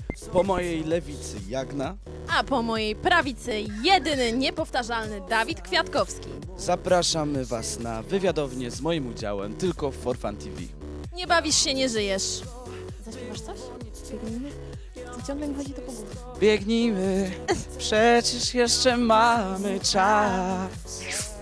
Po mojej lewicy Jagna. A po mojej prawicy jedyny, niepowtarzalny Dawid Kwiatkowski. Zapraszamy Was na wywiadownię z moim udziałem tylko w For Fun TV. Nie bawisz się, nie żyjesz. Zaśpiewasz coś? Biegnijmy? Co ciągle mi chodzi to po głowie. Biegnijmy, przecież jeszcze mamy czas.